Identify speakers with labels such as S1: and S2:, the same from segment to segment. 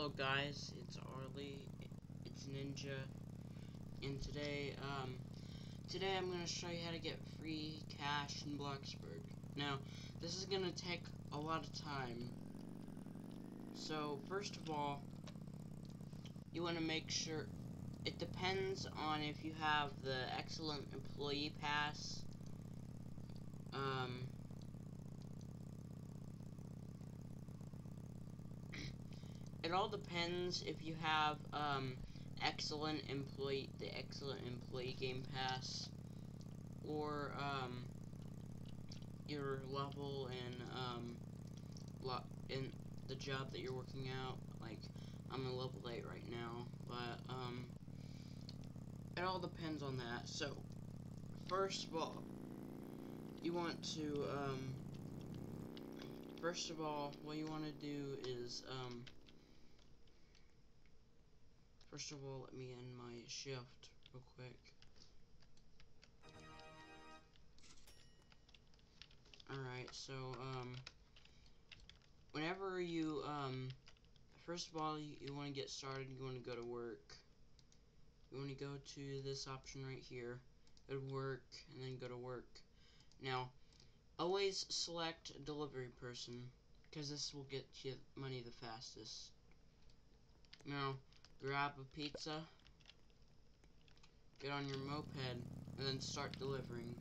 S1: Hello guys, it's Arlie, it's Ninja, and today I'm going to show you how to get free cash in Bloxburg. Now, this is going to take a lot of time. So, first of all, you want to make sure, it depends on if you have the Excellent Employee Pass. It all depends if you have the Excellent Employee Game Pass, or your level in the job that you're working out. Like, I'm a level 8 right now, but it all depends on that. So, first of all, you want to what you want to do is first of all, let me end my shift real quick. Alright, so, whenever you, first of all, you want to get started, you want to go to work. You want to go to this option right here, go to work, and then go to work. Now, always select delivery person, because this will get you money the fastest. Now, grab a pizza, get on your moped, and then start delivering.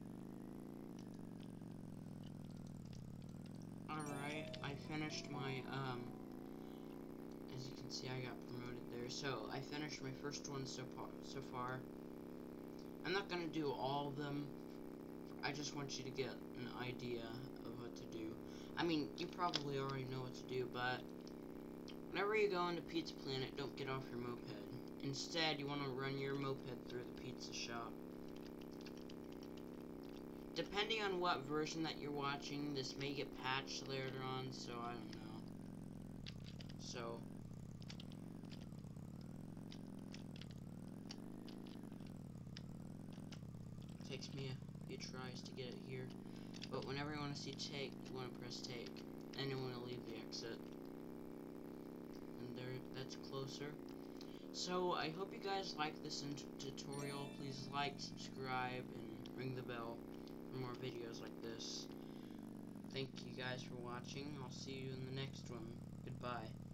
S1: Alright, I finished my, as you can see, I got promoted there. So, I finished my first one so far. I'm not gonna do all of them. I just want you to get an idea of what to do. I mean, you probably already know what to do, but whenever you go into Pizza Planet, don't get off your moped. Instead, you want to run your moped through the pizza shop. Depending on what version that you're watching, this may get patched later on, so I don't know. So, it takes me a few tries to get it here. But whenever you want to see take, you want to press take. And you want to leave the exit. And there, that's closer. So, I hope you guys like this tutorial. Please like, subscribe, and ring the bell for more videos like this. Thank you guys for watching. I'll see you in the next one. Goodbye.